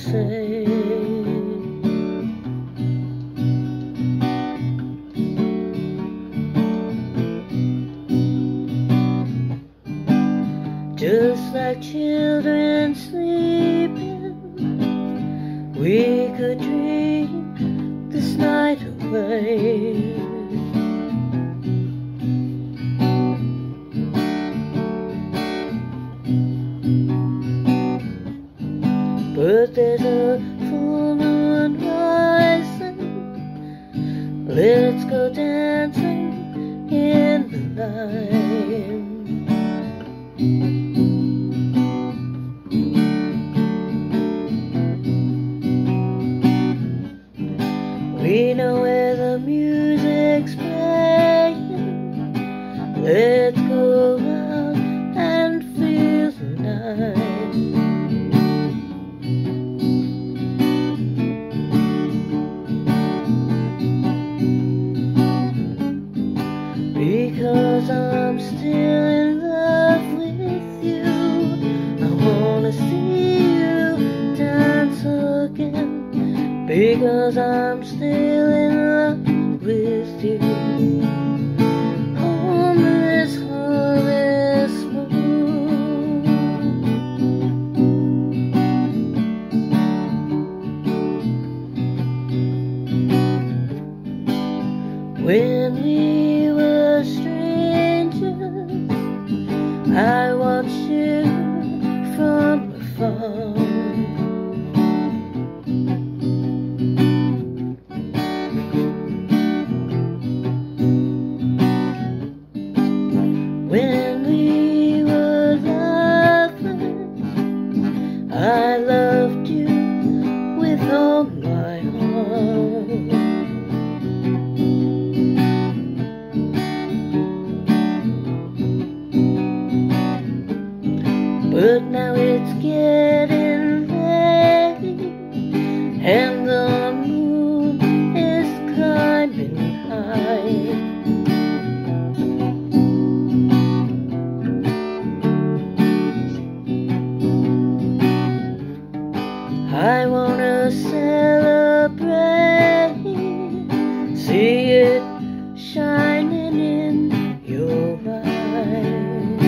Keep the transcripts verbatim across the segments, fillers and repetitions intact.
say. Just like children sleeping, we could dream this night away. But there's a full moon rising, let's go dancing in the light. We know where the music's playing, let's go out and feel the night. Because I'm still in love with you, I wanna see you dance again. Because I'm still in love with you. On this harvest moon, when we were strangers, I watched you from afar. When we were lovers, I loved you with all my heart. But now it's getting late, and the moon is climbing high. I wanna celebrate, see it shining in your eyes.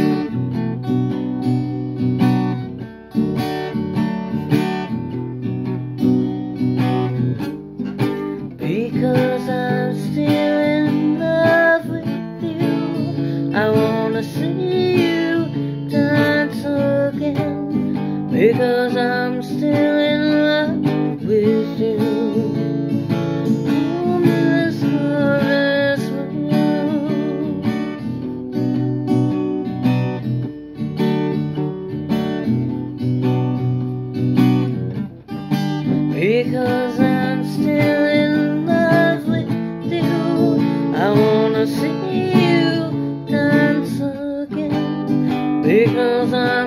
Because I'm still in love with you, I wanna see you dance again. Because I'm still in love with you. On this harvest moon, because I'm still in love with you, I wanna see you dance again. Because I'm